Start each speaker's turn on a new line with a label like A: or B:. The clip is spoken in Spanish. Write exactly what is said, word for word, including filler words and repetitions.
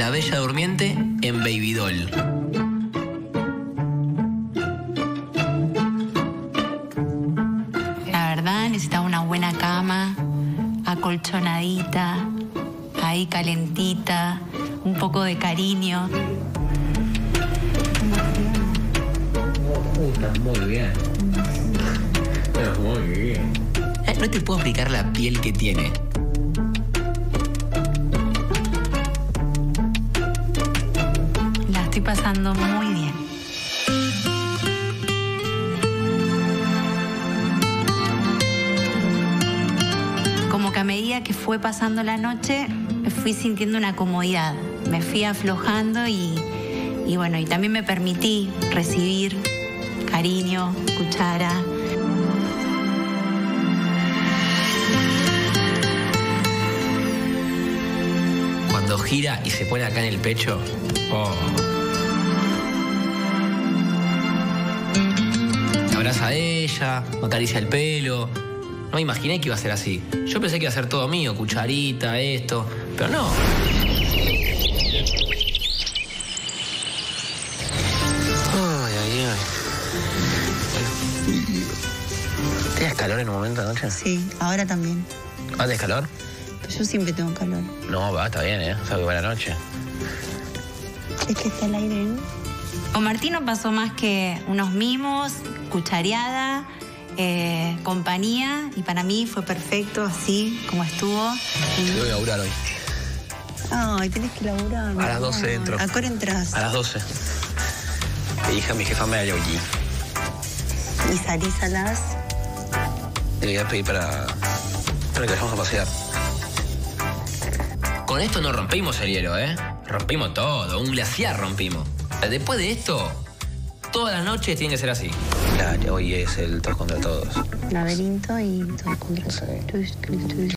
A: La Bella Durmiente en Baby Doll.
B: La verdad, necesitaba una buena cama, acolchonadita, ahí calentita, un poco de cariño.
A: Puta, muy bien. Pero muy bien. No te puedo explicar la piel que tiene.
B: La estoy pasando muy bien. Como que a medida que fue pasando la noche, fui sintiendo una comodidad. Me fui aflojando y, y bueno, y también me permití recibir cariño, cuchara.
A: Cuando gira y se pone acá en el pecho. Oh. Me abraza a ella, me acaricia el pelo. No me imaginé que iba a ser así. Yo pensé que iba a ser todo mío, cucharita, esto. Pero no. Ay, ay, ay. ¿Tenías calor en un momento anoche?
C: Sí, ahora también.
A: ¿Ah, tenés calor?
C: Pero yo siempre tengo calor.
A: No, va, está bien, ¿eh? O sea, que para la noche.
C: Es que está el aire, ¿no?
B: Con Martín no pasó más que unos mimos, cuchareada, eh, compañía, y para mí fue perfecto así como estuvo.
A: Yo voy a laburar hoy.
C: Ay, tenés que laburar.
A: A las doce entro.
C: ¿A qué hora entras?
A: A las doce. Mi hija, mi jefa me da allí.
C: ¿Y salís a las...?
A: Le voy a pedir para, para que vayamos a pasear. Con esto no rompimos el hielo, ¿eh? Rompimos todo, un glaciar rompimos. Después de esto, todas las noches tienen que ser así. Claro, hoy es el todos contra todos.
C: Laberinto y todos contra todos.